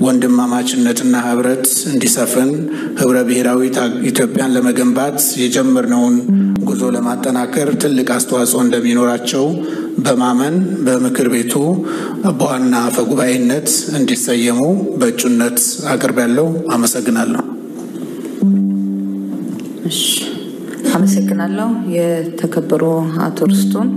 ወንድማማችነትና ህብረት እንዲሰፍን ህብረ ብሔራዊ ኢትዮጵያን ለመገንባት የጀመርነውን ጉዞ ለማጠናከር ትልቅ አስተዋጽኦ እንደሚኖራቸው በማመን በምክር ቤቱ በዋና አፈ ጉባኤነት እንዲሰየሙ በእጩነት አቀርባለሁ። አመሰግናለሁ። አመሰግናለሁ። የተከበሩ አቶ ርስቱን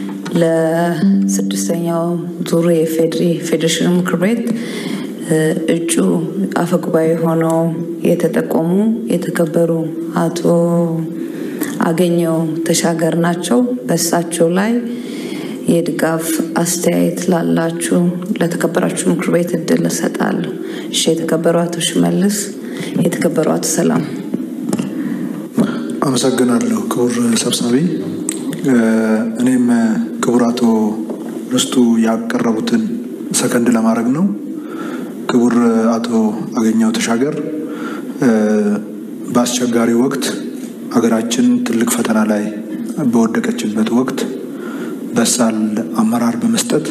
ለስድስተኛው ዙር የፌዴሬሽን ምክር ቤት እጩ አፈ ጉባኤ ሆነው የተጠቆሙ የተከበሩ አቶ አገኘው ተሻገር ናቸው። በእሳቸው ላይ የድጋፍ አስተያየት ላላችሁ ለተከበራችሁ ምክር ቤት እድል እሰጣለሁ። እሺ። የተከበሩ አቶ ሽመልስ፣ የተከበሩ አቶ ሰላም። አመሰግናለሁ ክቡር ሰብሳቢ። እኔም ክቡር አቶ ርስቱ ያቀረቡትን ሰከንድ ለማድረግ ነው። ክቡር አቶ አገኘው ተሻገር በአስቸጋሪ ወቅት ሀገራችን ትልቅ ፈተና ላይ በወደቀችበት ወቅት በሳል አመራር በመስጠት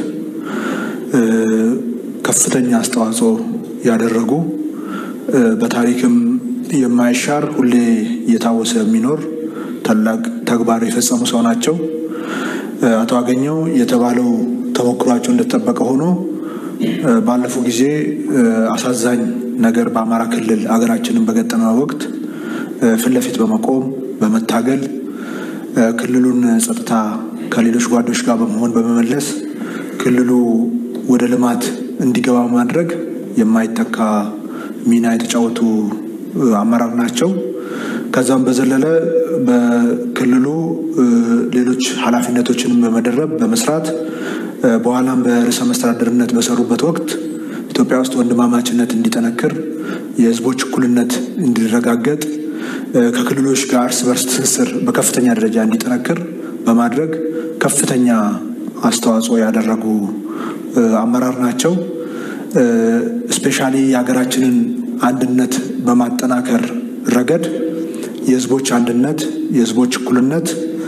ከፍተኛ አስተዋጽኦ ያደረጉ በታሪክም የማይሻር ሁሌ የታወሰ የሚኖር ታላቅ ተግባር የፈጸሙ ሰው ናቸው። አቶ አገኘው የተባለው ተሞክሯቸው እንደተጠበቀ ሆኖ ባለፈው ጊዜ አሳዛኝ ነገር በአማራ ክልል ሀገራችንን በገጠመ ወቅት ፊት ለፊት በመቆም በመታገል ክልሉን ጸጥታ ከሌሎች ጓዶች ጋር በመሆን በመመለስ ክልሉ ወደ ልማት እንዲገባ ማድረግ የማይተካ ሚና የተጫወቱ አመራር ናቸው። ከዛም በዘለለ በክልሉ ሌሎች ኃላፊነቶችን በመደረብ በመስራት በኋላም በርዕሰ መስተዳድርነት በሰሩበት ወቅት ኢትዮጵያ ውስጥ ወንድማማችነት እንዲጠነክር የህዝቦች እኩልነት እንዲረጋገጥ ከክልሎች ጋር እርስ በርስ ትስስር በከፍተኛ ደረጃ እንዲጠነክር በማድረግ ከፍተኛ አስተዋጽኦ ያደረጉ አመራር ናቸው። ስፔሻሊ የሀገራችንን አንድነት በማጠናከር ረገድ የህዝቦች አንድነት የህዝቦች እኩልነት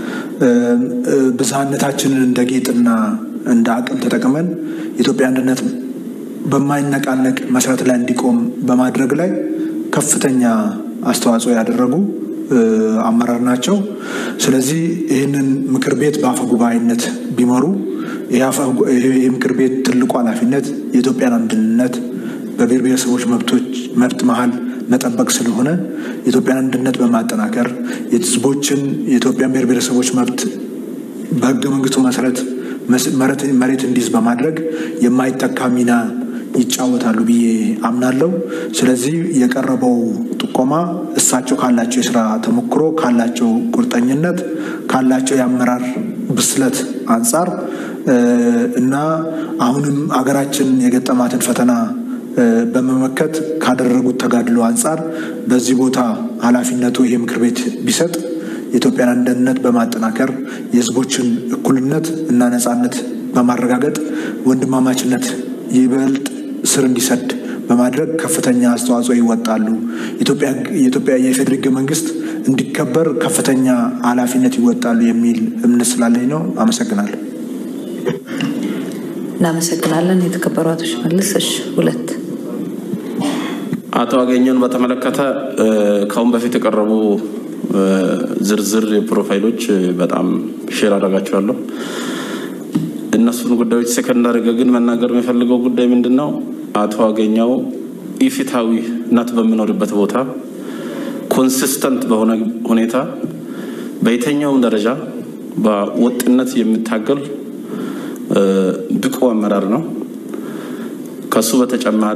ብዝሃነታችንን እንደ ጌጥና እንደ አቅም ተጠቅመን የኢትዮጵያ አንድነት በማይነቃነቅ መሰረት ላይ እንዲቆም በማድረግ ላይ ከፍተኛ አስተዋጽኦ ያደረጉ አመራር ናቸው። ስለዚህ ይህንን ምክር ቤት በአፈ ጉባኤነት ቢመሩ የምክር ቤት ትልቁ ኃላፊነት የኢትዮጵያን አንድነት በብሔር ብሔረሰቦች መብት መሀል መጠበቅ ስለሆነ የኢትዮጵያን አንድነት በማጠናከር የኢትዮጵያን ብሔር ብሔረሰቦች መብት በህገ መንግስቱ መሰረት መሬት እንዲይዝ በማድረግ የማይተካ ሚና ይጫወታሉ ብዬ አምናለሁ። ስለዚህ የቀረበው ጥቆማ እሳቸው ካላቸው የስራ ተሞክሮ ካላቸው ቁርጠኝነት ካላቸው የአመራር ብስለት አንጻር እና አሁንም አገራችን የገጠማትን ፈተና በመመከት ካደረጉት ተጋድሎ አንጻር በዚህ ቦታ ኃላፊነቱ ይሄ ምክር ቤት ቢሰጥ የኢትዮጵያን አንድነት በማጠናከር የህዝቦችን እኩልነት እና ነጻነት በማረጋገጥ ወንድማማችነት ይበልጥ ስር እንዲሰድ በማድረግ ከፍተኛ አስተዋጽኦ ይወጣሉ። የኢትዮጵያ የፌዴራል ህገ መንግስት እንዲከበር ከፍተኛ ኃላፊነት ይወጣሉ የሚል እምነት ስላለኝ ነው። አመሰግናለሁ። እናመሰግናለን። የተከበሩ አቶ ሽመልስ። ሁለት አቶ አገኘን በተመለከተ ካሁን በፊት የቀረቡ ዝርዝር ፕሮፋይሎች በጣም ሼር አደረጋቸዋለሁ። እነሱን ጉዳዮች ሰከንድ አድርገ ግን መናገር የሚፈልገው ጉዳይ ምንድነው? አቶ አገኘው ኢፍትሃዊነት በሚኖርበት ቦታ ኮንሲስተንት በሆነ ሁኔታ በየትኛውም ደረጃ በወጥነት የሚታገል ብቁ አመራር ነው። ከሱ በተጨማሪ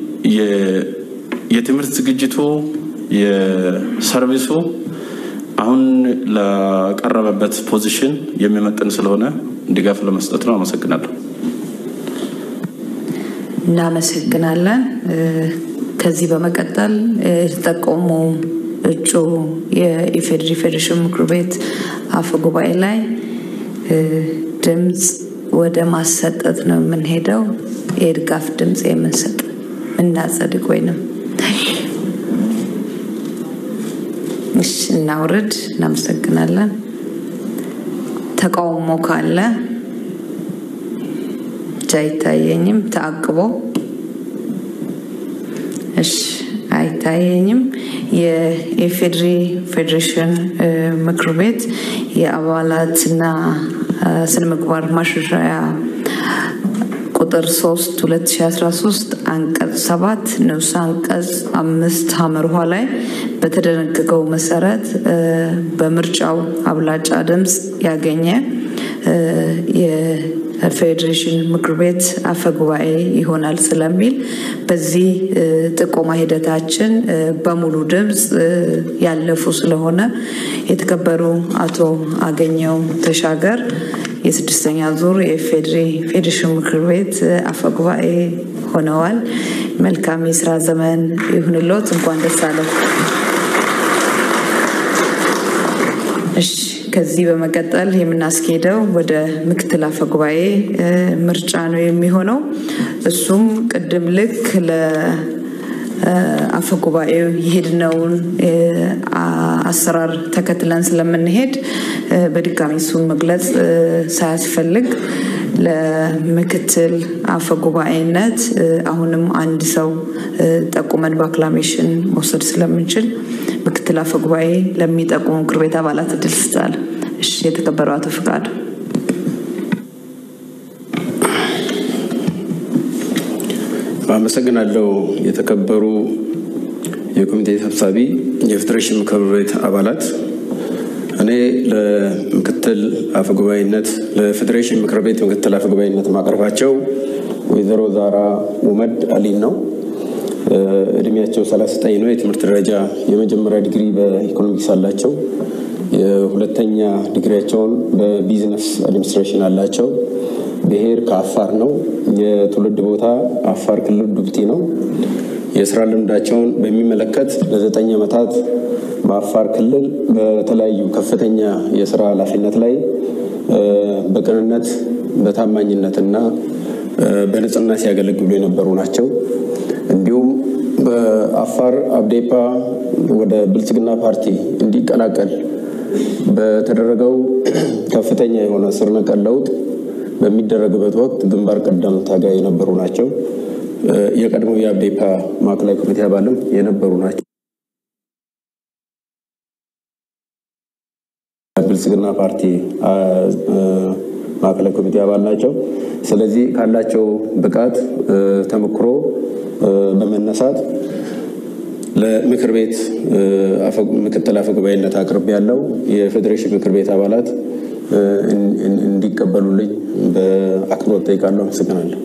የትምህርት ዝግጅቱ የሰርቪሱ አሁን ለቀረበበት ፖዚሽን የሚመጥን ስለሆነ ድጋፍ ለመስጠት ነው። አመሰግናለሁ። እናመሰግናለን። ከዚህ በመቀጠል የተጠቆሙ እጩ የኢፌዴሪ ፌዴሬሽን ምክር ቤት አፈ ጉባኤ ላይ ድምጽ ወደ ማሰጠት ነው የምንሄደው። የድጋፍ ድምጽ የምንሰጥ እናጸድቅ ወይንም እናውርድ። እናመሰግናለን። ተቃውሞ ካለ ጃይታየኝም ተአቅቦ እሺ አይታየኝም። የኢፌድሪ ፌዴሬሽን ምክር ቤት የአባላትና ስነ ምግባር ማሻሻያ ቁጥር 3 2013 አንቀጽ 7 ንዑስ አንቀጽ 5 ሐመርኋ ላይ በተደነገገው መሰረት በምርጫው አብላጫ ድምጽ ያገኘ የፌዴሬሽን ምክር ቤት አፈጉባኤ ይሆናል ስለሚል በዚህ ጥቆማ ሂደታችን በሙሉ ድምጽ ያለፉ ስለሆነ የተከበሩ አቶ አገኘው ተሻገር የስድስተኛ ዙር የኢፌድሪ ፌዴሬሽን ምክር ቤት አፈጉባኤ ሆነዋል። መልካም የሥራ ዘመን ይሁንልዎት። እንኳን ደስ አለዎት። እሺ ከዚህ በመቀጠል የምናስኬደው ወደ ምክትል አፈጉባኤ ምርጫ ነው የሚሆነው። እሱም ቅድም ልክ ለአፈጉባኤው ይሄድነውን አሰራር ተከትለን ስለምንሄድ በድጋሚ እሱን መግለጽ ሳያስፈልግ ለምክትል አፈጉባኤነት አሁንም አንድ ሰው ጠቁመን በአክላሜሽን መውሰድ ስለምንችል ምክትል አፈጉባኤ ለሚጠቁሙ ምክር ቤት አባላት እድል ስጣል። እሺ የተከበሩ አቶ ፍቃድ። አመሰግናለሁ። የተከበሩ የኮሚቴ ሰብሳቢ፣ የፌዴሬሽን ምክር ቤት አባላት፣ እኔ ለምክትል አፈጉባኤነት ለፌዴሬሽን ምክር ቤት ምክትል አፈጉባኤነት ማቀርባቸው ወይዘሮ ዛራ ኡመድ አሊን ነው። እድሜያቸው 39 ነው። የትምህርት ደረጃ የመጀመሪያ ዲግሪ በኢኮኖሚክስ አላቸው። የሁለተኛ ዲግሪያቸውን በቢዝነስ አድሚኒስትሬሽን አላቸው። ብሔር ከአፋር ነው። የትውልድ ቦታ አፋር ክልል ዱብቲ ነው። የስራ ልምዳቸውን በሚመለከት ለ9 ዓመታት በአፋር ክልል በተለያዩ ከፍተኛ የስራ ኃላፊነት ላይ በቅንነት በታማኝነትና በንጽህና ሲያገለግሉ የነበሩ ናቸው። እንዲሁም በአፋር አብዴፓ ወደ ብልጽግና ፓርቲ እንዲቀላቀል በተደረገው ከፍተኛ የሆነ ስር ነቀል ለውጥ በሚደረግበት ወቅት ግንባር ቀደም ታጋይ የነበሩ ናቸው። የቀድሞ የአብዴፓ ማዕከላዊ ኮሚቴ አባልም የነበሩ ናቸው። ብልጽግና ፓርቲ ማዕከላዊ ኮሚቴ አባል ናቸው። ስለዚህ ካላቸው ብቃት ተመክሮ በመነሳት ለምክር ቤት ምክትል አፈጉባኤነት አቅርብ ያለው የፌዴሬሽን ምክር ቤት አባላት እንዲቀበሉልኝ በአክብሮት ጠይቃለሁ። አመሰግናለሁ።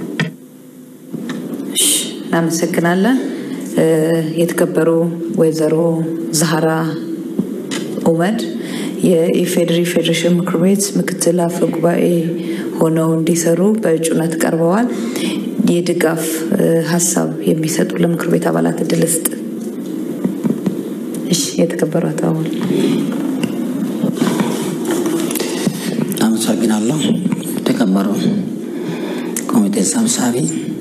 እናመሰግናለን። የተከበሩ ወይዘሮ ዛህራ ኡመድ የኢፌድሪ ፌዴሬሽን ምክር ቤት ምክትል አፈጉባኤ ሆነው እንዲሰሩ በእጩነት ቀርበዋል። የድጋፍ ሀሳብ የሚሰጡ ለምክር ቤት አባላት እድል ስጥ። እሺ የተከበሩ አቶ አወል። አመሰግናለሁ። የተከበሩ ኮሚቴ ሰብሳቢ፣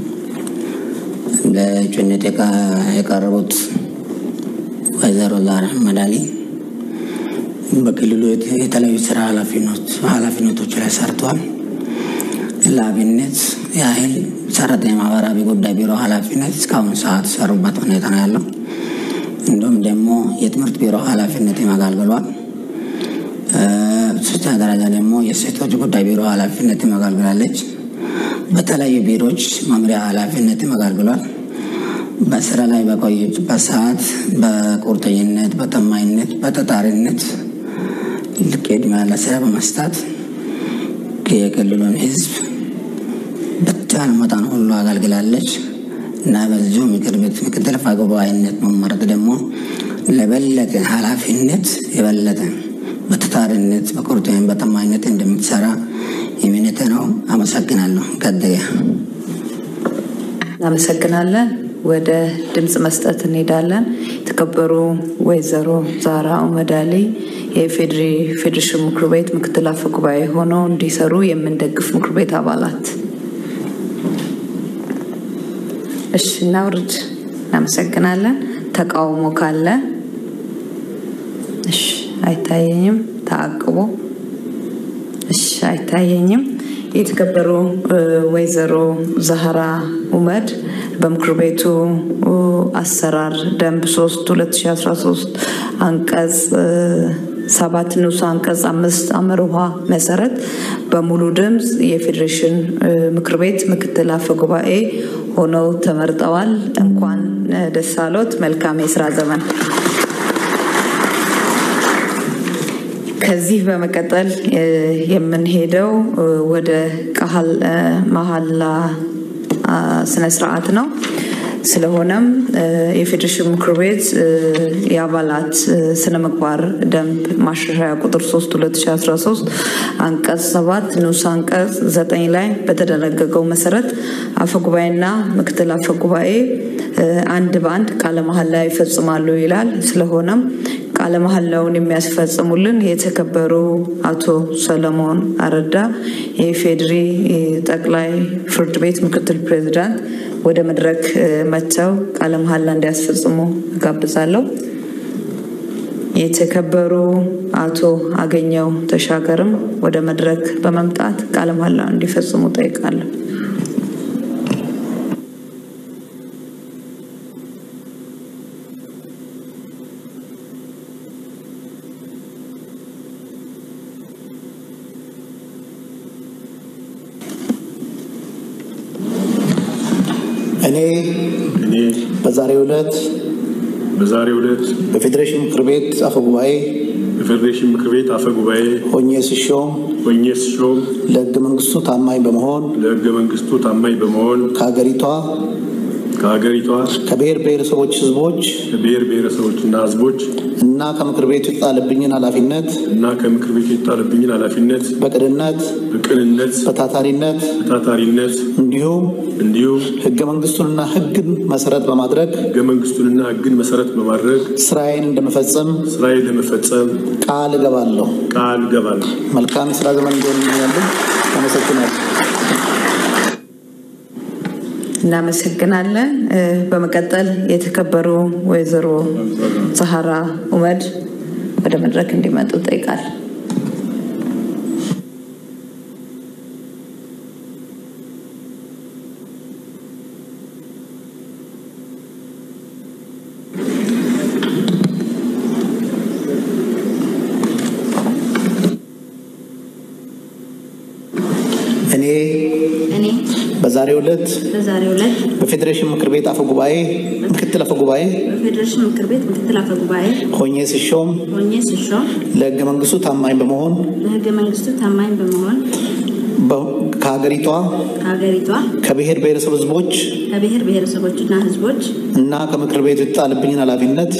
ለእጩነት የቀረቡት ወይዘሮ ዛራ ኡመድ አሊ በክልሉ የተለያዩ ስራ ኃላፊነቶች ላይ ሰርተዋል። ለአብነት ያህል ሰራተኛ ማህበራዊ ጉዳይ ቢሮ ኃላፊነት እስካሁን ሰዓት ሰሩበት ሁኔታ ነው ያለው። እንዲሁም ደግሞ የትምህርት ቢሮ ኃላፊነት አገልግሏል። ሶስተኛ ደረጃ ደግሞ የሴቶች ጉዳይ ቢሮ ኃላፊነት አገልግላለች። በተለያዩ ቢሮዎች መምሪያ ኃላፊነት አገልግሏል። በስራ ላይ በቆየችበት ሰዓት በቁርጠኝነት፣ በታማኝነት፣ በታታሪነት ልቅድም ያለ ስራ በመስጠት የክልሉን ህዝብ በተቻለ መጠን ሁሉ አገልግላለች እና በዚሁ ምክር ቤት ምክትል አፈጉባኤነት መመረጥ ደግሞ ለበለጠ ኃላፊነት የበለጠ በታታሪነት፣ በቁርጠኝነት፣ በታማኝነት እንደምትሰራ እምነቴ ነው። አመሰግናለሁ። ቀጥያ እናመሰግናለን። ወደ ድምጽ መስጠት እንሄዳለን። የተከበሩ ወይዘሮ ዛህራ ኡመድ አሊ የኢፌድሪ ፌዴሬሽን ምክር ቤት ምክትል አፈጉባኤ ሆነው እንዲሰሩ የምንደግፍ ምክር ቤት አባላት እሺ እናውርድ። እናመሰግናለን። ተቃውሞ ካለ እሺ አይታየኝም። ተአቅቦ እሺ አይታየኝም። የተከበሩ ወይዘሮ ዛህራ ኡመድ በምክር ቤቱ አሰራር ደንብ 3/2013 አንቀጽ 7 ንዑስ አንቀጽ 5 አመርሃ መሰረት በሙሉ ድምጽ የፌዴሬሽን ምክር ቤት ምክትል አፈ ጉባኤ ሆነው ተመርጠዋል። እንኳን ደስ አሎት። መልካም የሥራ ዘመን። ከዚህ በመቀጠል የምንሄደው ወደ ቃል መሐላ ስነ ስርዓት ነው። ስለሆነም የፌዴሬሽን ምክር ቤት የአባላት ስነ ምግባር ደንብ ማሻሻያ ቁጥር 3/2013 አንቀጽ 7 ንዑስ አንቀጽ 9 ላይ በተደነገገው መሰረት አፈጉባኤና ምክትል አፈጉባኤ አንድ በአንድ ቃለ መሐላ ይፈጽማሉ ይላል። ስለሆነም ቃለ መሐላውን የሚያስፈጽሙልን የተከበሩ አቶ ሰለሞን አረዳ የፌዴሪ ጠቅላይ ፍርድ ቤት ምክትል ፕሬዝዳንት ወደ መድረክ መጥተው ቃለ መሐላ እንዲያስፈጽሙ ጋብዛለሁ። የተከበሩ አቶ አገኘው ተሻገርም ወደ መድረክ በመምጣት ቃለ መሐላ እንዲፈጽሙ ጠይቃለሁ። እኔ በዛሬው ዕለት በፌዴሬሽን ምክር ቤት አፈ ጉባኤ ሆኜ ስሾም ለሕገ መንግስቱ ታማኝ በመሆን ከሀገሪቷ ከብሔር ብሔረሰቦችና ሕዝቦች እና ከምክር ቤቱ የተጣለብኝን ኃላፊነት በቅንነት በታታሪነት እንዲሁም ሕገ መንግስቱንና ሕግን መሰረት በማድረግ ስራዬን እንደመፈጸም ቃል እገባለሁ። መልካም የሥራ ዘመን እንዲሆንልኝ አመሰግናለሁ። እናመሰግናለን። በመቀጠል የተከበሩ ወይዘሮ ዛህራ ኡመድ ወደ መድረክ እንዲመጡ ጠይቃለሁ። እኔ በዛሬው ዕለት በፌዴሬሽን ምክር ቤት ምክትል አፈ ጉባኤ ሆኜ ስሾም ለሕገ መንግስቱ ታማኝ በመሆን ከሀገሪቷ ከብሔር ብሔረሰቦችና ሕዝቦች እና ከምክር ቤቱ የተጣለብኝን ኃላፊነት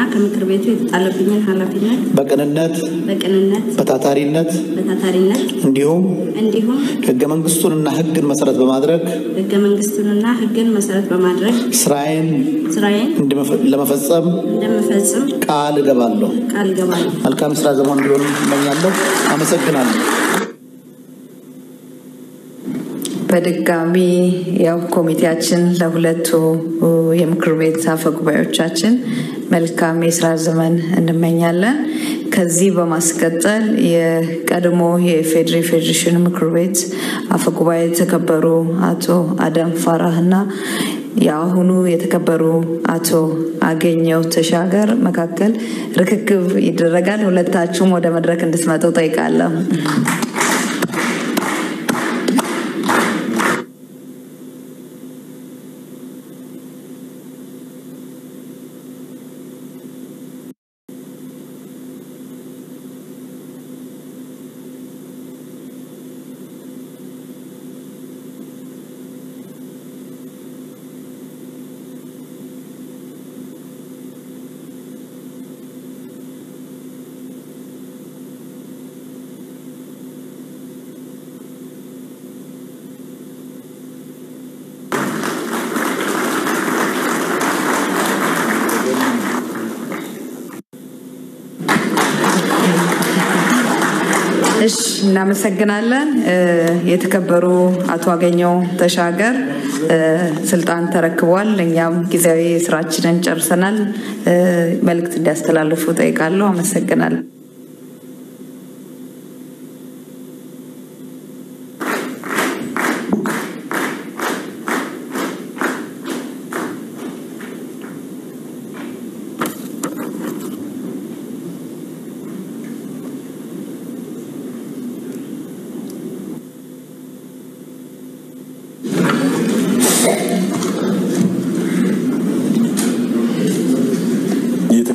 በቅንነት በታታሪነት እንዲሁም ሕገ መንግስቱንና ሕግን መሰረት በማድረግ ስራዬን ለመፈጸም ቃል እገባለሁ። መልካም የሥራ ዘመን እንዲሆን እመኛለሁ። አመሰግናለሁ። በድጋሚ ያው ኮሚቴያችን ለሁለቱ የምክር ቤት አፈ ጉባኤዎቻችን መልካም የሥራ ዘመን እንመኛለን። ከዚህ በማስቀጠል የቀድሞ የፌዴሬሽን ምክር ቤት አፈ ጉባኤ የተከበሩ አቶ አደም ፋራህና የአሁኑ የተከበሩ አቶ አገኘው ተሻገር መካከል ርክክብ ይደረጋል። ሁለታችሁም ወደ መድረክ እንድትመጡ ጠይቃለሁ። እናመሰግናለን። የተከበሩ አቶ አገኘው ተሻገር ስልጣን ተረክቧል። እኛም ጊዜያዊ ስራችንን ጨርሰናል። መልእክት እንዲያስተላልፉ ጠይቃለሁ። አመሰግናለሁ።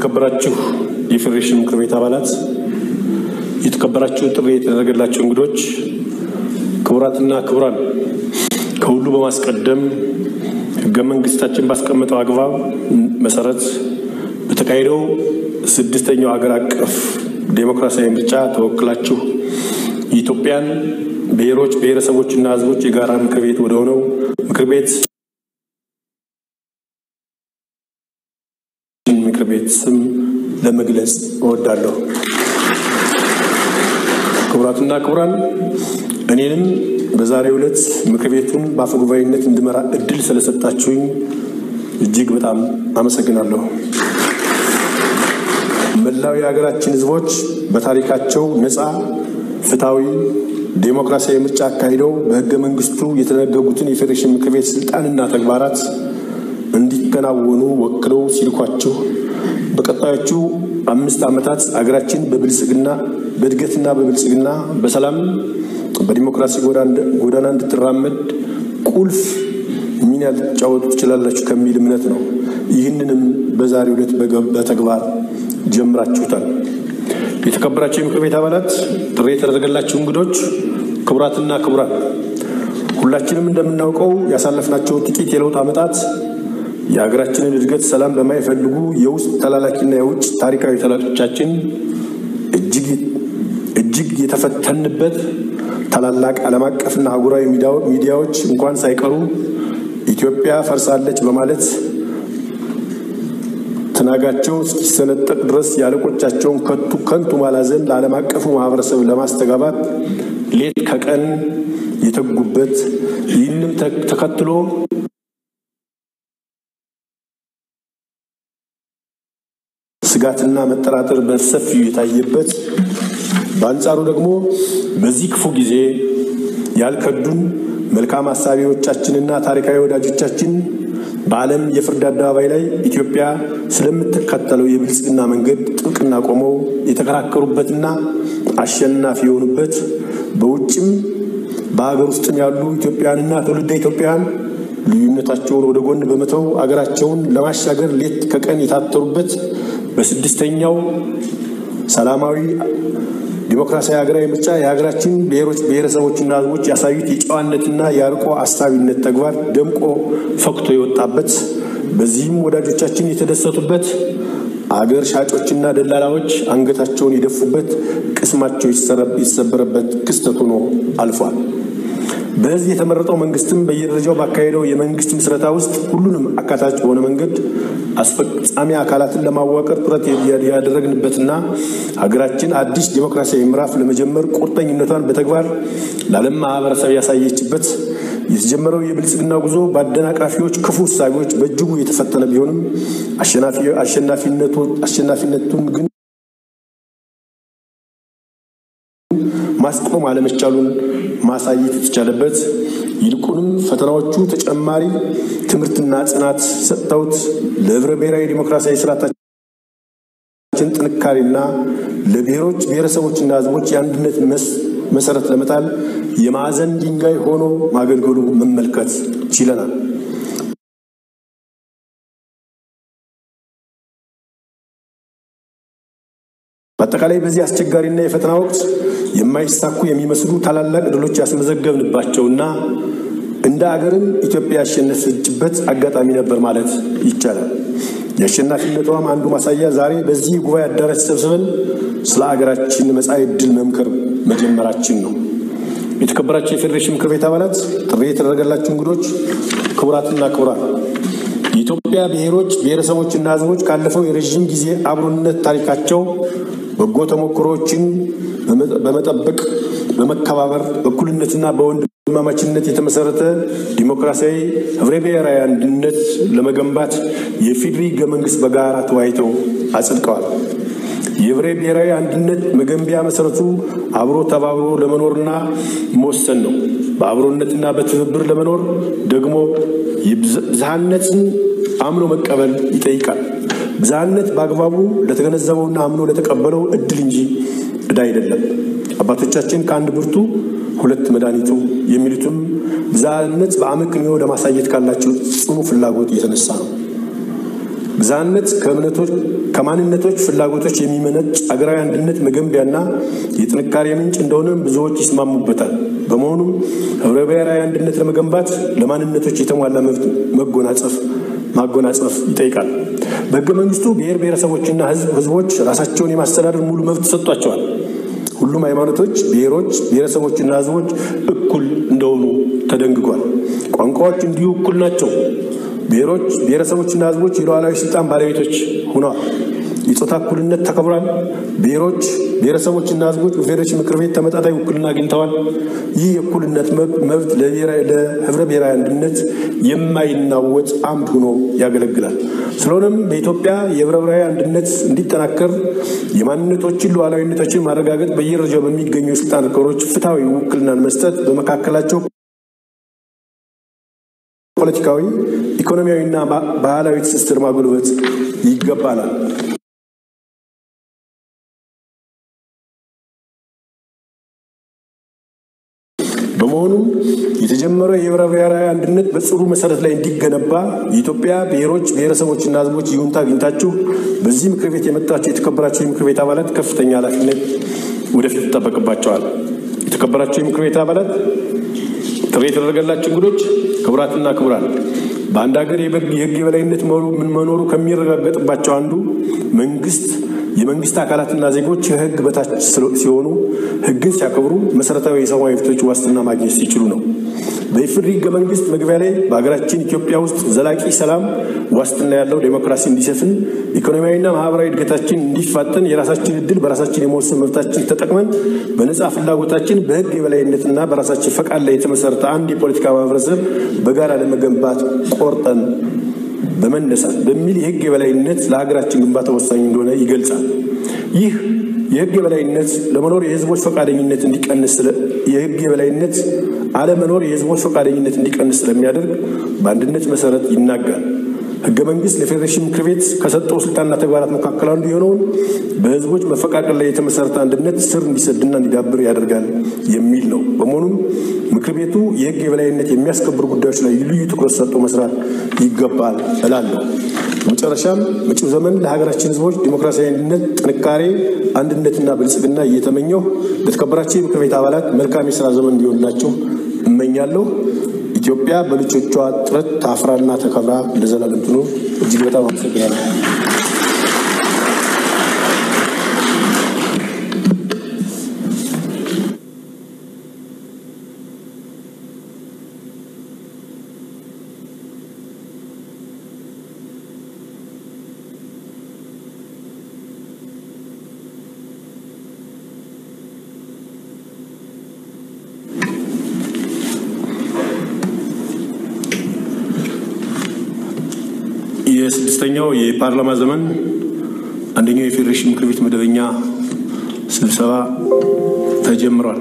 የተከበራችሁ የፌዴሬሽን ምክር ቤት አባላት፣ የተከበራችሁ ጥሪ የተደረገላችሁ እንግዶች፣ ክቡራትና ክቡራን፣ ከሁሉ በማስቀደም ሕገ መንግስታችን ባስቀመጠው አግባብ መሰረት በተካሄደው ስድስተኛው ሀገር አቀፍ ዴሞክራሲያዊ ምርጫ ተወክላችሁ የኢትዮጵያን ብሔሮች ብሔረሰቦችና ሕዝቦች የጋራ ምክር ቤት ወደ ሆነው ምክር ቤት ስም ለመግለጽ እወዳለሁ። ክቡራትና ክቡራን፣ እኔንም በዛሬው ዕለት ምክር ቤቱን በአፈጉባኤነት እንድመራ እድል ስለሰጣችሁኝ እጅግ በጣም አመሰግናለሁ። መላው የሀገራችን ሕዝቦች በታሪካቸው ነፃ፣ ፍትሃዊ፣ ዴሞክራሲያዊ ምርጫ አካሂደው በሕገ መንግስቱ የተደነገጉትን የፌዴሬሽን ምክር ቤት ስልጣንና ተግባራት እንዲከናወኑ ወክለው ሲልኳችሁ በቀጣዮቹ 5 ዓመታት አገራችን በእድገትና በብልጽግና በሰላም በዲሞክራሲ ጎዳና እንድትራመድ ቁልፍ ሚና ልትጫወቱ ትችላላችሁ ከሚል እምነት ነው። ይህንንም በዛሬው ዕለት በተግባር ጀምራችሁታል። የተከበራችሁ የምክር ቤት አባላት፣ ጥሪ የተደረገላችሁ እንግዶች፣ ክቡራትና ክቡራን፣ ሁላችንም እንደምናውቀው ያሳለፍናቸው ጥቂት የለውጥ ዓመታት የሀገራችንን እድገት ሰላም በማይፈልጉ የውስጥ ተላላኪና የውጭ ታሪካዊ ጠላቶቻችን እጅግ የተፈተንበት ታላላቅ ዓለም አቀፍና አህጉራዊ ሚዲያዎች እንኳን ሳይቀሩ ኢትዮጵያ ፈርሳለች በማለት ትናጋቸው እስኪሰነጠቅ ድረስ ያለቆቻቸውን ከንቱ ማላዘን ለዓለም አቀፉ ማህበረሰብ ለማስተጋባት ሌት ከቀን የተጉበት፣ ይህንም ተከትሎ ስጋትና መጠራጠር በሰፊው የታየበት፣ በአንጻሩ ደግሞ በዚህ ክፉ ጊዜ ያልከዱን መልካም አሳቢዎቻችንና ታሪካዊ ወዳጆቻችን በዓለም የፍርድ አደባባይ ላይ ኢትዮጵያ ስለምትከተለው የብልጽግና መንገድ ጥብቅና ቆመው የተከራከሩበትና አሸናፊ የሆኑበት፣ በውጭም በሀገር ውስጥም ያሉ ኢትዮጵያውያንና ትውልደ ኢትዮጵያውያን ልዩነታቸውን ወደ ጎን በመተው አገራቸውን ለማሻገር ሌት ከቀን የታተሩበት፣ በስድስተኛው ሰላማዊ ዲሞክራሲያዊ ሀገራዊ ምርጫ የሀገራችን ብሔሮች ብሔረሰቦችና ሕዝቦች ያሳዩት የጨዋነትና የአርቆ አሳቢነት ተግባር ደምቆ ፈክቶ የወጣበት፣ በዚህም ወዳጆቻችን የተደሰቱበት፣ አገር ሻጮችና ደላላዎች አንገታቸውን የደፉበት፣ ቅስማቸው የተሰበረበት ክስተት ሆኖ አልፏል። በዚህ የተመረጠው መንግስትም በየደረጃው ባካሄደው የመንግስት ምስረታ ውስጥ ሁሉንም አካታች በሆነ መንገድ አስፈጻሚ አካላትን ለማዋቀር ጥረት ያደረግንበትና ሀገራችን አዲስ ዲሞክራሲያዊ ምዕራፍ ለመጀመር ቁርጠኝነቷን በተግባር ለዓለም ማህበረሰብ ያሳየችበት፣ የተጀመረው የብልጽግና ጉዞ በአደናቃፊዎች ክፉ እሳቤዎች በእጅጉ የተፈተነ ቢሆንም አሸናፊነቱን ግን ማስቆም አለመቻሉን ማሳየት የተቻለበት፣ ይልቁንም ፈተናዎቹ ተጨማሪ ትምህርትና ጽናት ሰጥተውት ለህብረ ብሔራዊ ዲሞክራሲያዊ ስርዓታችን ጥንካሬና ለብሔሮች ብሔረሰቦችና ሕዝቦች የአንድነት መሰረት ለመጣል የማዕዘን ድንጋይ ሆኖ ማገልገሉ መመልከት ችለናል። በአጠቃላይ በዚህ አስቸጋሪና የፈተና ወቅት የማይሳኩ የሚመስሉ ታላላቅ ድሎች ያስመዘገብንባቸውና እንደ አገርም ኢትዮጵያ ያሸነፈችበት አጋጣሚ ነበር ማለት ይቻላል። የአሸናፊነቷም አንዱ ማሳያ ዛሬ በዚህ ጉባኤ አዳራሽ ተሰብስበን ስለ አገራችን መጻኢ ዕድል መምከር መጀመራችን ነው። የተከበራችሁ የፌዴሬሽን ምክር ቤት አባላት፣ ጥሪ የተደረገላችሁ እንግዶች፣ ክቡራትና ክቡራን፣ የኢትዮጵያ ብሔሮች ብሔረሰቦችና ሕዝቦች ካለፈው የረዥም ጊዜ አብሮነት ታሪካቸው በጎ ተሞክሮዎችን በመጠበቅ በመከባበር በእኩልነትና በወንድማማችነት የተመሰረተ ዲሞክራሲያዊ ህብረ ብሔራዊ አንድነት ለመገንባት የፌዴሪ ሕገ መንግስት በጋራ ተወያይተው አጽድቀዋል። የህብረ ብሔራዊ አንድነት መገንቢያ መሰረቱ አብሮ ተባብሮ ለመኖርና መወሰን ነው። በአብሮነትና በትብብር ለመኖር ደግሞ ብዝሃነትን አምኖ መቀበል ይጠይቃል። ብዝሃነት በአግባቡ ለተገነዘበውና አምኖ ለተቀበለው እድል እንጂ ዕዳ አይደለም። አባቶቻችን ከአንድ ብርቱ ሁለት መድኃኒቱ የሚሉትም ብዝሃነት በአመክንዮ ለማሳየት ካላቸው ጽኑ ፍላጎት የተነሳ ነው። ብዝሃነት ከማንነቶች ፍላጎቶች የሚመነጭ አገራዊ አንድነት መገንቢያና የጥንካሬ ምንጭ እንደሆነ ብዙዎች ይስማሙበታል። በመሆኑም ህብረ ብሔራዊ አንድነት ለመገንባት ለማንነቶች የተሟላ መብት ማጎናጸፍ ይጠይቃል። በሕገ መንግስቱ ብሔር ብሔረሰቦችና ህዝቦች ራሳቸውን የማስተዳደር ሙሉ መብት ተሰጥቷቸዋል። ሁሉም ሃይማኖቶች፣ ብሔሮች፣ ብሔረሰቦችና ህዝቦች እኩል እንደሆኑ ተደንግጓል። ቋንቋዎች እንዲሁ እኩል ናቸው። ብሔሮች፣ ብሔረሰቦችና ህዝቦች የሉዓላዊ ስልጣን ባለቤቶች ሆነዋል። የጾታ እኩልነት ተከብሯል። ብሔሮች፣ ብሔረሰቦችና ህዝቦች በፌዴሬሽን ምክር ቤት ተመጣጣኝ ውክልና አግኝተዋል። ይህ የእኩልነት መብት ለህብረ ብሔራዊ አንድነት የማይናወጥ አምድ ሆኖ ያገለግላል። ስለሆነም በኢትዮጵያ የህብረ ብሔራዊ አንድነት እንዲጠናከር የማንነቶችን ሉዓላዊነቶችን ማረጋገጥ፣ በየደረጃው በሚገኙ የስልጣን እርከኖች ፍትሐዊ ውክልናን መስጠት፣ በመካከላቸው ፖለቲካዊ፣ ኢኮኖሚያዊና ባህላዊ ትስስር ማጎልበት ይገባናል። በመሆኑም የተጀመረው የህብረ ብሔራዊ አንድነት በጽሩ መሰረት ላይ እንዲገነባ የኢትዮጵያ ብሔሮች፣ ብሔረሰቦችና ህዝቦች ይሁንታ አግኝታችሁ በዚህ ምክር ቤት የመጣችሁ የተከበራችሁ የምክር ቤት አባላት ከፍተኛ ኃላፊነት ወደፊት ይጠበቅባቸዋል። የተከበራችሁ የምክር ቤት አባላት፣ ጥሪ የተደረገላችሁ እንግዶች፣ ክቡራትና ክቡራን፣ በአንድ ሀገር የህግ የበላይነት መኖሩ ከሚረጋገጥባቸው አንዱ የመንግስት አካላትና ዜጎች የህግ በታች ሲሆኑ ህግን ሲያከብሩ መሰረታዊ የሰብአዊ መብቶች ዋስትና ማግኘት ሲችሉ ነው። በኢፌዴሪ ህገ መንግስት መግቢያ ላይ በሀገራችን ኢትዮጵያ ውስጥ ዘላቂ ሰላም ዋስትና ያለው ዴሞክራሲ እንዲሰፍን፣ ኢኮኖሚያዊና ማህበራዊ እድገታችን እንዲፋጠን፣ የራሳችን እድል በራሳችን የመወሰን መብታችን ተጠቅመን በነጻ ፍላጎታችን በህግ የበላይነትና በራሳችን ፈቃድ ላይ የተመሰረተ አንድ የፖለቲካ ማህበረሰብ በጋራ ለመገንባት ቆርጠን በመነሳት በሚል የህግ የበላይነት ለሀገራችን ግንባታ ወሳኝ እንደሆነ ይገልጻል። ይህ የህግ የበላይነት ለመኖር የህዝቦች ፈቃደኝነት እንዲቀንስ አለመኖር የህዝቦች ፈቃደኝነት እንዲቀንስ ስለሚያደርግ በአንድነት መሰረት ይናጋል። ህገ መንግስት ለፌዴሬሽን ምክር ቤት ከሰጠው ስልጣንና ተግባራት መካከል አንዱ የሆነውን በህዝቦች መፈቃቀል ላይ የተመሰረተ አንድነት ስር እንዲሰድና እንዲዳብር ያደርጋል የሚል ነው። በመሆኑም ምክር ቤቱ የህግ የበላይነት የሚያስከብሩ ጉዳዮች ላይ ልዩ ትኩረት ሰጥቶ መስራት ይገባል እላለሁ። በመጨረሻም መጪው ዘመን ለሀገራችን ህዝቦች ዲሞክራሲያዊ አንድነት፣ ጥንካሬ፣ አንድነትና ብልጽግና እየተመኘሁ ለተከበራችሁ የምክር ቤት አባላት መልካም የስራ ዘመን እንዲሆንላችሁ እመኛለሁ። ኢትዮጵያ በልጆቿ ጥረት ታፍራና ተከብራ ለዘላለም ትኑር። እጅግ በጣም አመሰግናለሁ። የስድስተኛው የፓርላማ ዘመን አንደኛው የፌዴሬሽን ምክር ቤት መደበኛ ስብሰባ ተጀምሯል።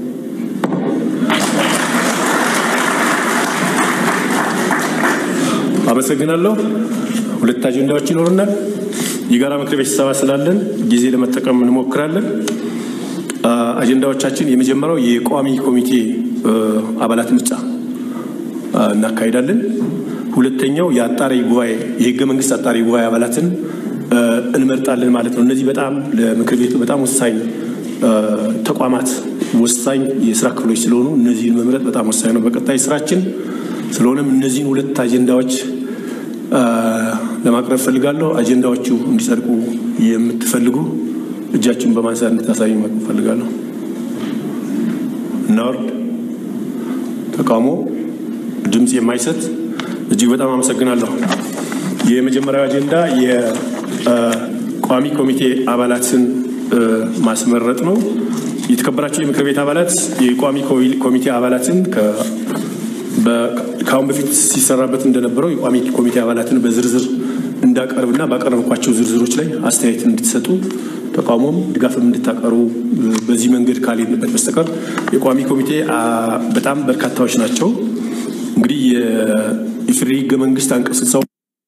አመሰግናለሁ። ሁለት አጀንዳዎች ይኖሩናል። የጋራ ምክር ቤት ስብሰባ ስላለን ጊዜ ለመጠቀም እንሞክራለን። አጀንዳዎቻችን የመጀመሪያው የቋሚ ኮሚቴ አባላት ምርጫ እናካሂዳለን። ሁለተኛው የአጣሪ ጉባኤ የህገ መንግስት አጣሪ ጉባኤ አባላትን እንመርጣለን ማለት ነው። እነዚህ በጣም ለምክር ቤቱ በጣም ወሳኝ ተቋማት፣ ወሳኝ የስራ ክፍሎች ስለሆኑ እነዚህን መምረጥ በጣም ወሳኝ ነው በቀጣይ ስራችን። ስለሆነም እነዚህን ሁለት አጀንዳዎች ለማቅረብ ፈልጋለሁ። አጀንዳዎቹ እንዲጸድቁ የምትፈልጉ እጃችሁን በማንሳት እንድታሳዩ ፈልጋለሁ። እናወርድ። ተቃውሞ ድምጽ የማይሰጥ እጅግ በጣም አመሰግናለሁ። የመጀመሪያው አጀንዳ የቋሚ ኮሚቴ አባላትን ማስመረጥ ነው። የተከበራችሁ የምክር ቤት አባላት የቋሚ ኮሚቴ አባላትን ከአሁን በፊት ሲሰራበት እንደነበረው የቋሚ ኮሚቴ አባላትን በዝርዝር እንዳቀርብና ባቀረብኳቸው ዝርዝሮች ላይ አስተያየት እንድትሰጡ፣ ተቃውሞም ድጋፍም እንድታቀሩ በዚህ መንገድ ካልሄድንበት በስተቀር የቋሚ ኮሚቴ በጣም በርካታዎች ናቸው። እንግዲህ የኢፌዴሪ ህገ መንግስት አንቀጽ 60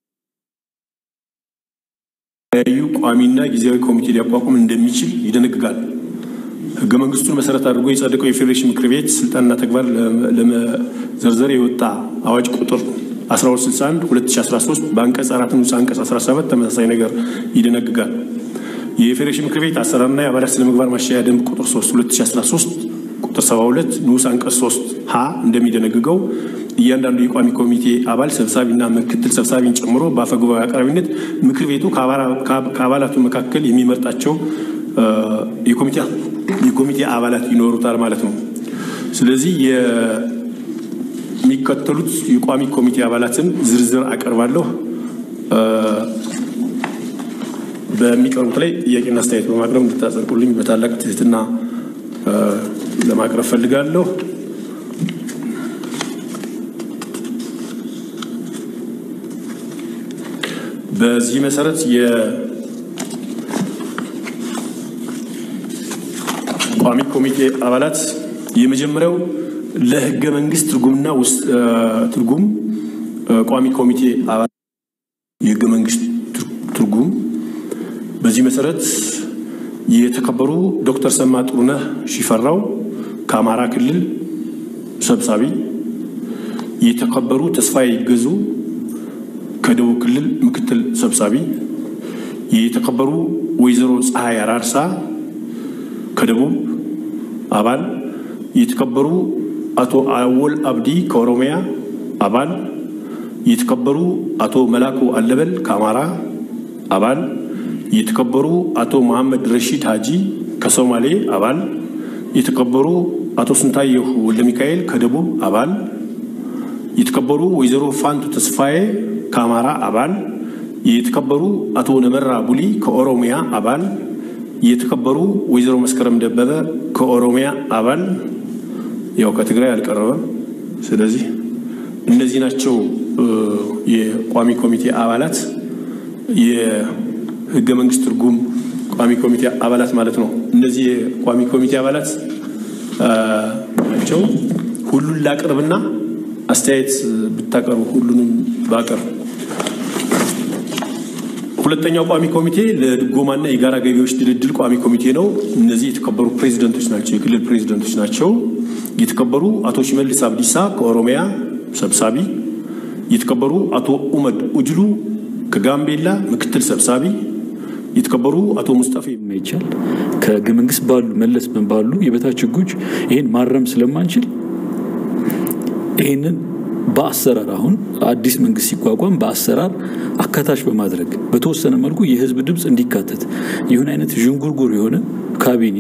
ቋሚና ጊዜያዊ ኮሚቴ ሊያቋቁም እንደሚችል ይደነግጋል። ህገ መንግስቱን መሰረት አድርጎ የጸደቀው የፌዴሬሽን ምክር ቤት ስልጣንና ተግባር ለመዘርዘር የወጣ አዋጅ ቁጥር 1261 2013 በአንቀጽ 4 ንዑስ አንቀጽ 17 ተመሳሳይ ነገር ይደነግጋል። የፌዴሬሽን ምክር ቤት አሰራርና የአባላት ስነ ምግባር ማሻሻያ ደንብ ቁጥር 3 2013 ቁጥር 72 ንዑስ አንቀጽ 3 ሀ እንደሚደነግገው እያንዳንዱ የቋሚ ኮሚቴ አባል ሰብሳቢና ምክትል ሰብሳቢን ጨምሮ በአፈ ጉባኤ አቅራቢነት ምክር ቤቱ ከአባላቱ መካከል የሚመርጣቸው የኮሚቴ አባላት ይኖሩታል ማለት ነው። ስለዚህ የሚከተሉት የቋሚ ኮሚቴ አባላትን ዝርዝር አቀርባለሁ። በሚቀርቡት ላይ ጥያቄና አስተያየት በማቅረብ እንድታጸድቁልኝ በታላቅ ትህትና ለማቅረብ ፈልጋለሁ። በዚህ መሰረት የቋሚ ኮሚቴ አባላት የመጀመሪያው ለህገ መንግስት ትርጉም ቋሚ ኮሚቴ አባላት የህገ መንግስት ትርጉም በዚህ መሰረት የተከበሩ ዶክተር ሰማ ጥሩነህ ሽፈራው ከአማራ ክልል ሰብሳቢ፣ የተከበሩ ተስፋዬ ገዙ ከደቡብ ክልል ምክትል ሰብሳቢ፣ የተከበሩ ወይዘሮ ፀሐይ አራርሳ ከደቡብ አባል፣ የተከበሩ አቶ አወል አብዲ ከኦሮሚያ አባል፣ የተከበሩ አቶ መላኩ አለበል ከአማራ አባል፣ የተከበሩ አቶ መሐመድ ረሺድ ሀጂ ከሶማሌ አባል፣ የተከበሩ አቶ ስንታየሁ ወልደሚካኤል ከደቡብ አባል፣ የተከበሩ ወይዘሮ ፋንቱ ተስፋዬ ከአማራ አባል፣ የተከበሩ አቶ ነመራ ቡሊ ከኦሮሚያ አባል፣ የተከበሩ ወይዘሮ መስከረም ደበበ ከኦሮሚያ አባል፣ ያው ከትግራይ አልቀረበም። ስለዚህ እነዚህ ናቸው የቋሚ ኮሚቴ አባላት፣ የህገ መንግስት ትርጉም ቋሚ ኮሚቴ አባላት ማለት ነው። እነዚህ የቋሚ ኮሚቴ አባላት ናቸው። ሁሉን ላቅርብና አስተያየት ብታቀርቡ ሁሉንም ባቀርብ። ሁለተኛው ቋሚ ኮሚቴ ለድጎማና የጋራ ገቢዎች ድልድል ቋሚ ኮሚቴ ነው። እነዚህ የተከበሩ ፕሬዝዳንቶች ናቸው፣ የክልል ፕሬዝዳንቶች ናቸው። የተከበሩ አቶ ሽመልስ አብዲሳ ከኦሮሚያ ሰብሳቢ፣ የተከበሩ አቶ ኡመድ ኡጅሉ ከጋምቤላ ምክትል ሰብሳቢ፣ የተከበሩ አቶ ሙስጣፋ የማይቻል ከህገ መንግስት ባሉ መለስ ባሉ የበታች ህጎች ይሄን ማረም ስለማንችል ይሄንን በአሰራር አሁን አዲስ መንግስት ሲቋቋም በአሰራር አካታች በማድረግ በተወሰነ መልኩ የህዝብ ድምጽ እንዲካተት ይሁን አይነት ዥንጉርጉር የሆነ ካቢኔ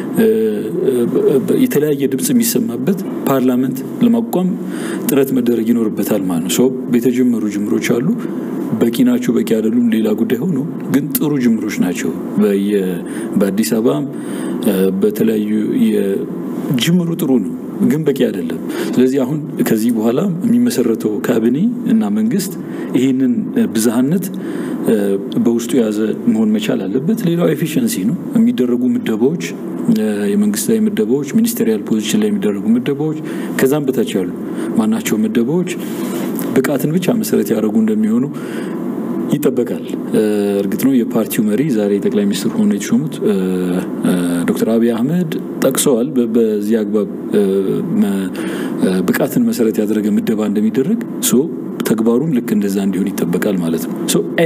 የተለያየ ድምጽ የሚሰማበት ፓርላመንት ለማቋቋም ጥረት መደረግ ይኖርበታል ማለት ነው። በተጀመሩ ጅምሮች አሉ። በቂ ናቸው በቂ አይደሉም ሌላ ጉዳይ ሆኖ ግን ጥሩ ጅምሮች ናቸው። በአዲስ አበባ በተለያዩ ጅምሩ ጥሩ ነው ግን በቂ አይደለም። ስለዚህ አሁን ከዚህ በኋላ የሚመሰረተው ካቢኔ እና መንግስት ይሄንን ብዝሃነት በውስጡ ያዘ መሆን መቻል አለበት። ሌላው ኤፊሺየንሲ ነው። የሚደረጉ ምደባዎች የመንግስታዊ ምደባዎች ሚኒስትሪያል ፖዚሽን ላይ የሚደረጉ ምደባዎች ከዛም በታች ያሉ ማናቸው ምደባዎች ብቃትን ብቻ መሰረት ያደረጉ እንደሚሆኑ ይጠበቃል። እርግጥ ነው የፓርቲው መሪ ዛሬ ጠቅላይ ሚኒስትር ሆነው የተሾሙት ዶክተር አብይ አህመድ ጠቅሰዋል። በዚህ አግባብ ብቃትን መሰረት ያደረገ ምደባ እንደሚደረግ ተግባሩም ልክ እንደዛ እንዲሆን ይጠበቃል ማለት ነው።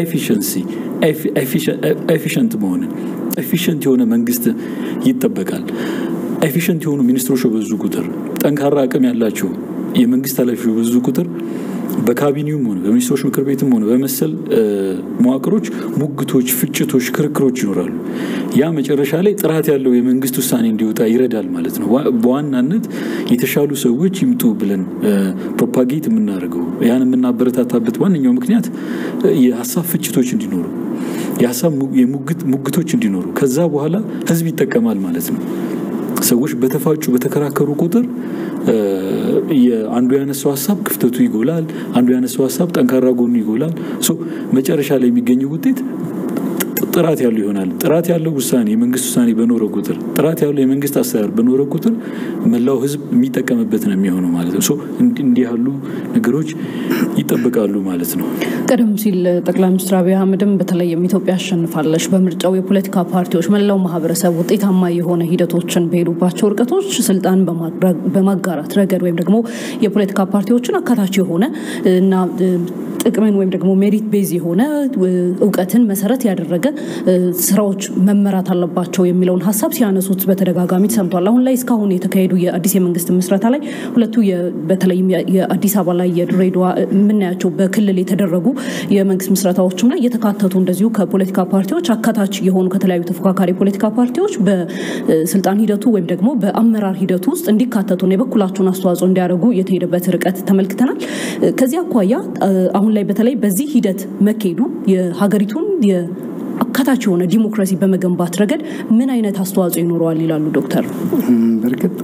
ኤፊሽንት መሆን ኤፊሽንት የሆነ መንግስት ይጠበቃል። ኤፊሽንት የሆኑ ሚኒስትሮች በዙ ቁጥር ጠንካራ አቅም ያላቸው የመንግስት ኃላፊዎች በዙ ቁጥር በካቢኔውም ሆነ በሚኒስትሮች ምክር ቤትም ሆነ በመሰል መዋቅሮች ሙግቶች፣ ፍጭቶች፣ ክርክሮች ይኖራሉ። ያ መጨረሻ ላይ ጥራት ያለው የመንግስት ውሳኔ እንዲወጣ ይረዳል ማለት ነው። በዋናነት የተሻሉ ሰዎች ይምጡ ብለን ፕሮፓጌት የምናደርገው ያን የምናበረታታበት ዋነኛው ምክንያት የሀሳብ ፍጭቶች እንዲኖሩ የሀሳብ ሙግቶች እንዲኖሩ ከዛ በኋላ ህዝብ ይጠቀማል ማለት ነው። ሰዎች በተፋጩ በተከራከሩ ቁጥር አንዱ ያነሳው ሐሳብ ክፍተቱ ይጎላል፣ አንዱ ያነሳው ሐሳብ ጠንካራ ጎኑ ይጎላል። መጨረሻ ላይ የሚገኘው ውጤት ጥራት ያለው ይሆናል። ጥራት ያለው ውሳኔ የመንግስት ውሳኔ በኖረ ቁጥር ጥራት ያለው የመንግስት አሰራር በኖረ ቁጥር መላው ህዝብ የሚጠቀምበት ነው የሚሆነው ማለት ነው። እንዲህ ያሉ ነገሮች ይጠበቃሉ ማለት ነው። ቀደም ሲል ጠቅላይ ሚኒስትር አብይ አህመድም በተለይም ኢትዮጵያ አሸንፋለች በምርጫው የፖለቲካ ፓርቲዎች መላው ማህበረሰብ ውጤታማ የሆነ ሂደቶችን በሄዱባቸው ርቀቶች ስልጣን በማጋራት ረገድ ወይም ደግሞ የፖለቲካ ፓርቲዎችን አካታች የሆነ እና ጥቅምን ወይም ደግሞ ሜሪት ቤዝ የሆነ ዕውቀትን መሰረት ያደረገ ስራዎች መመራት አለባቸው የሚለውን ሐሳብ ሲያነሱት በተደጋጋሚ ተሰምቷል። አሁን ላይ እስካሁን የተካሄዱ የአዲስ የመንግስት ምስረታ ላይ ሁለቱ በተለይም የአዲስ አበባ ላይ የድሬዳዋ ምናያቸው በክልል የተደረጉ የመንግስት ምስረታዎችም ላይ የተካተቱ እንደዚሁ ከፖለቲካ ፓርቲዎች አካታች የሆኑ ከተለያዩ ተፎካካሪ ፖለቲካ ፓርቲዎች በስልጣን ሂደቱ ወይም ደግሞ በአመራር ሂደቱ ውስጥ እንዲካተቱና የበኩላቸውን አስተዋጽኦ እንዲያደርጉ የተሄደበት ርቀት ተመልክተናል። ከዚህ አኳያ አሁን ላይ በተለይ በዚህ ሂደት መከዱ የሀገሪቱን አካታች የሆነ ዲሞክራሲ በመገንባት ረገድ ምን አይነት አስተዋጽኦ ይኖረዋል ይላሉ ዶክተር? በርግጥ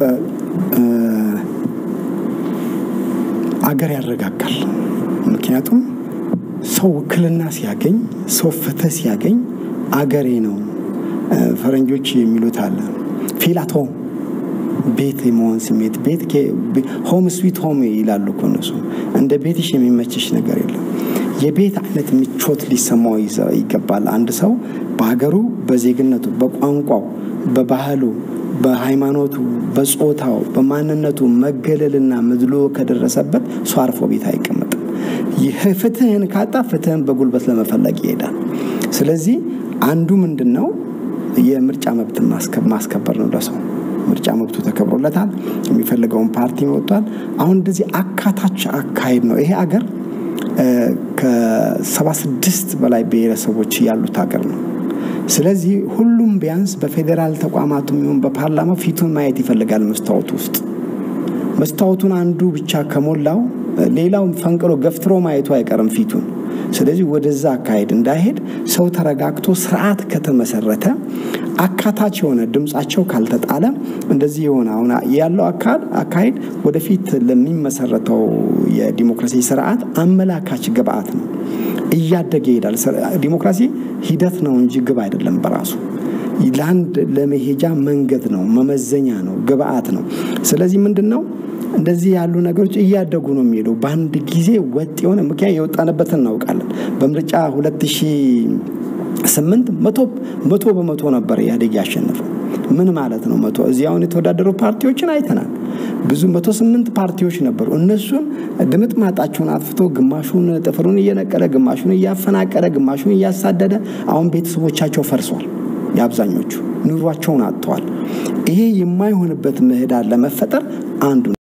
አገር ያረጋጋል። ምክንያቱም ሰው ውክልና ሲያገኝ ሰው ፍትህ ሲያገኝ አገሬ ነው ፈረንጆች የሚሉት አለ ፊላቶ ቤት የመሆን ስሜት ቤት ሆም ስዊት ሆም ይላሉ እኮ እነሱ። እንደ ቤትሽ የሚመችሽ ነገር የለም። የቤት አይነት ምቾት ሊሰማው ይገባል። አንድ ሰው በሀገሩ በዜግነቱ በቋንቋው በባህሉ በሃይማኖቱ በጾታው በማንነቱ መገለልና መድሎ ከደረሰበት ሰው አርፎ ቤት አይቀመጥም። ይህ ፍትህን ካጣ ፍትህን በጉልበት ለመፈለግ ይሄዳል። ስለዚህ አንዱ ምንድነው የምርጫ መብት ማስከበር ነው። ለሰው ምርጫ መብቱ ተከብሮለታል። የሚፈልገውን ፓርቲ ወጥቷል። አሁን እንደዚህ አካታች አካሄድ ነው። ይሄ አገር ከ76 በላይ ብሔረሰቦች ያሉት ሀገር ነው። ስለዚህ ሁሉም ቢያንስ በፌደራል ተቋማቱም ይሁን በፓርላማ ፊቱን ማየት ይፈልጋል። መስታወቱን አንዱ ብቻ ከሞላው ሌላው ፈንቅሎ ገፍትሮ ማየቱ አይቀርም ፊቱን። ስለዚህ ወደዛ አካሄድ እንዳይሄድ ሰው ተረጋግቶ ስርዓት ከተመሰረተ አካታች የሆነ ድምጻቸው ካልተጣለ እንደዚህ የሆነ አሁን ያለው አካሄድ ወደፊት ለሚመሰረተው የዲሞክራሲ ስርዓት አመላካች ግብአት ነው። እያደገ ይሄዳል። ዲሞክራሲ ሂደት ነው እንጂ ግብ አይደለም በራሱ። ይላንድ ለመሄጃ መንገድ ነው፣ መመዘኛ ነው፣ ግብአት ነው። ስለዚህ ምንድነው እንደዚህ ያሉ ነገሮች እያደጉ ነው የሚሄደው። በአንድ ጊዜ ወጥ የሆነ ምክንያት የወጣነበትን እናውቃለን። በምርጫ 2008 መቶ በመቶ ነበር ኢህአዴግ ያሸነፈው። ምን ማለት ነው? መቶ እዚያውን የተወዳደሩ ፓርቲዎችን አይተናል። ብዙ 108 ፓርቲዎች ነበሩ። እነሱን ድምጥ ማጣቸውን አጥፍቶ ግማሹን ጥፍሩን እየነቀለ ግማሹን እያፈናቀለ ግማሹን እያሳደደ አሁን ቤተሰቦቻቸው ፈርሷል። ያብዛኞቹ ኑሯቸውን አጥተዋል። ይሄ የማይሆንበት ምህዳር ለመፈጠር አንዱ